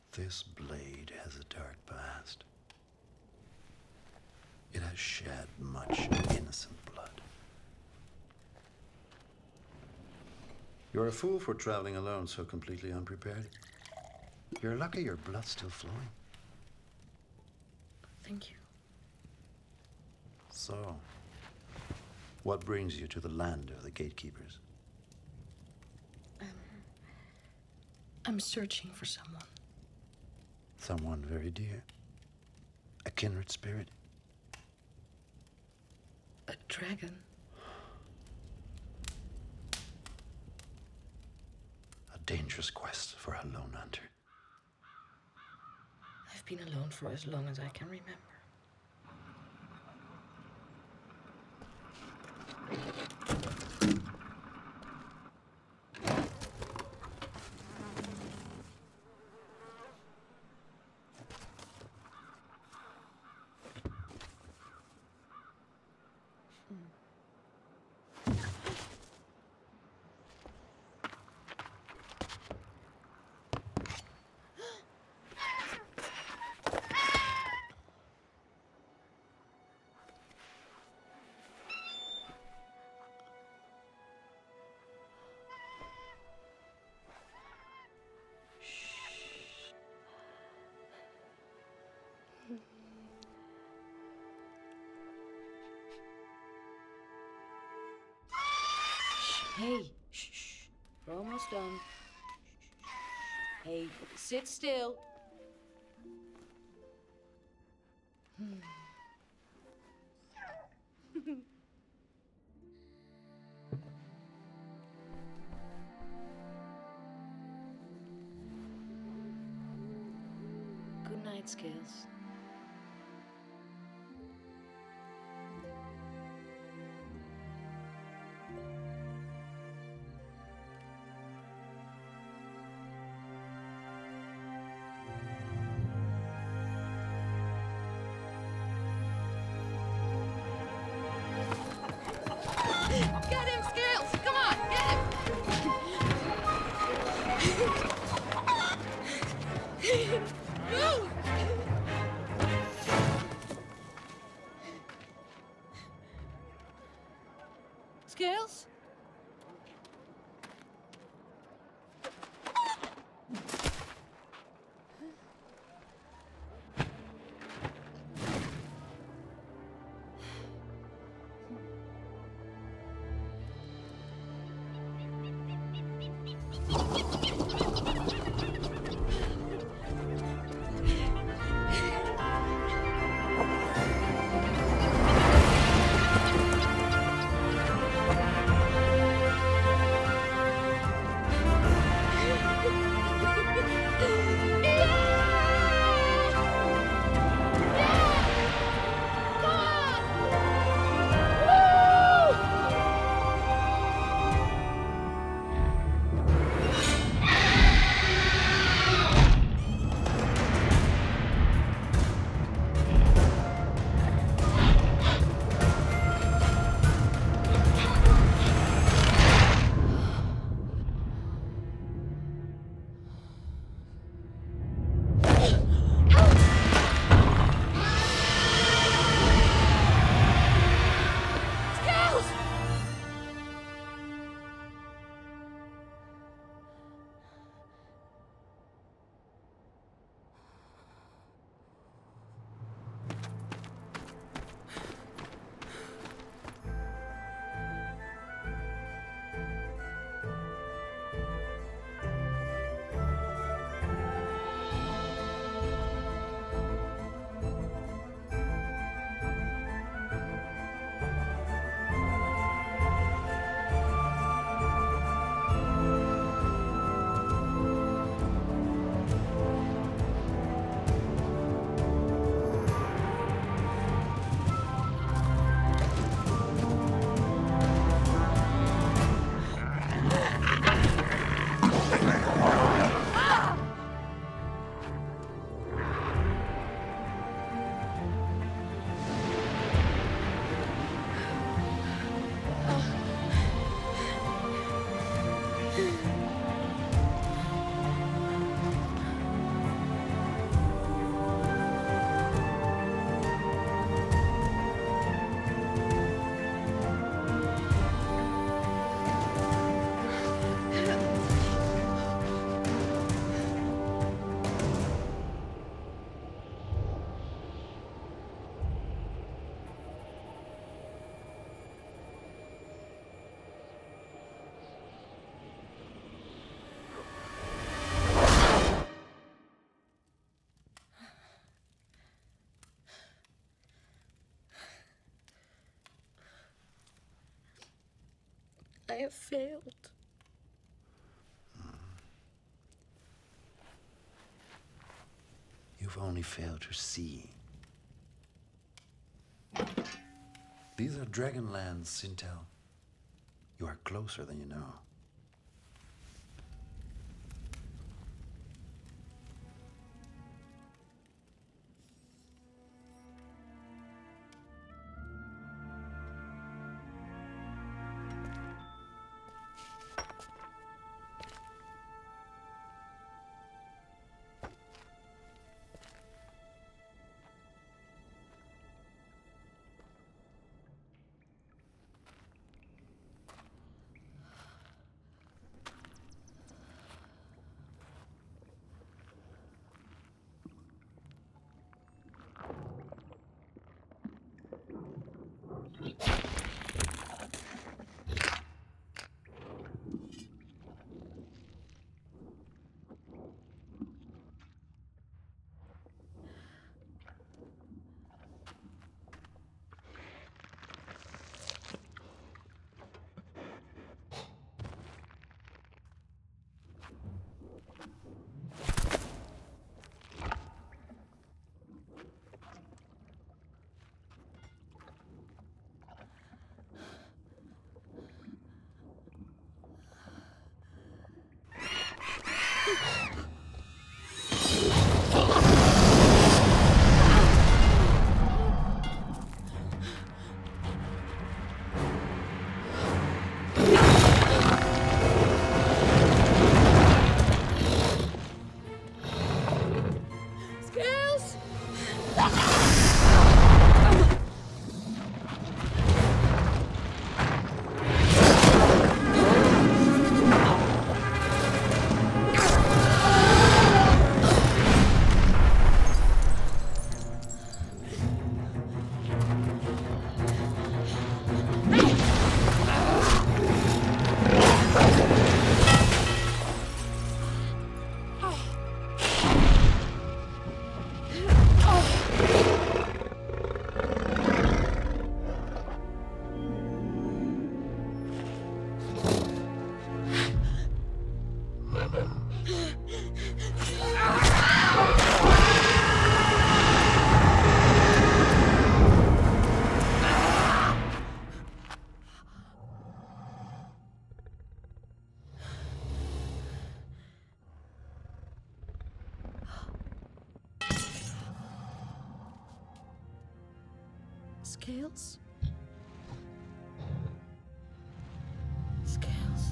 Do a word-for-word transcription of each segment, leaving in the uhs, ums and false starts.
This blade has a dark past. It has shed much innocent blood. You're a fool for traveling alone so completely unprepared. You're lucky your blood's still flowing. Thank you. So, what brings you to the land of the gatekeepers? Um, I'm searching for someone. Someone very dear. A kindred spirit. A dragon. A dangerous quest for a lone hunter. I've been alone for as long as I can remember. Hey, shh, shh. We're almost done. Hey, sit still. Hmm. Good night, Scales. Get him, Scales! Come on, get him! Move! Scales? have failed. You've only failed to see. These are Dragonlands, Sintel. You are closer than you know. Scales? Scales.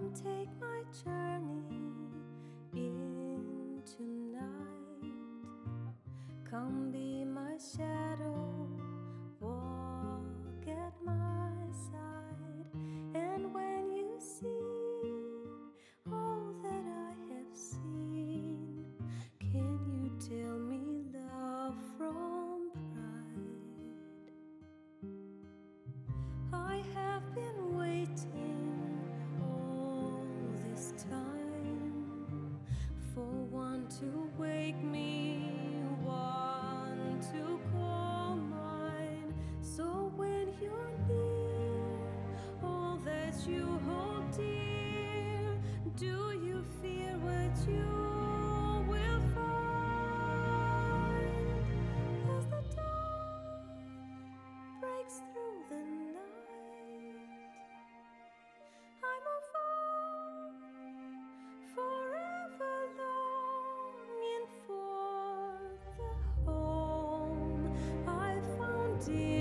and take my journey into night. Come be my shadow, walk at my side. And when you see all that I have seen, can you tell me love from pride? I have been waiting all this time for one to wake me, one to call mine. So when you're near, all that you hold dear, do you fear what you will find as the dawn breaks through the night? I move on, forever longing for the home I found in